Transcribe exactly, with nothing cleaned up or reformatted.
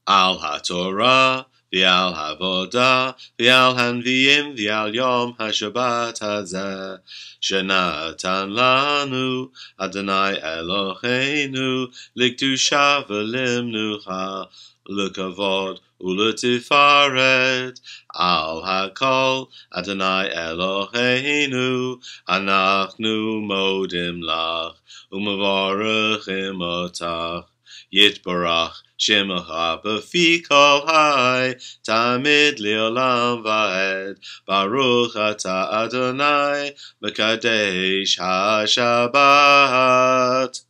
Al Haftorah, V'al Havodah, V'al Hanviim, V'al Yom HaShabbat Hazeh, Shenatan Lanu, Adonai Eloheinu, Likdusha V'limnucha, L'kavod U'letifaret, Al Hakol, Adonai Eloheinu, Anachnu Modim Lach, U'mevarachim Otach, Yitbarach Shemacha b'fi kol hai, tamid li'olam va'ed, Baruch ata Adonai, Mekadesh HaShabbat.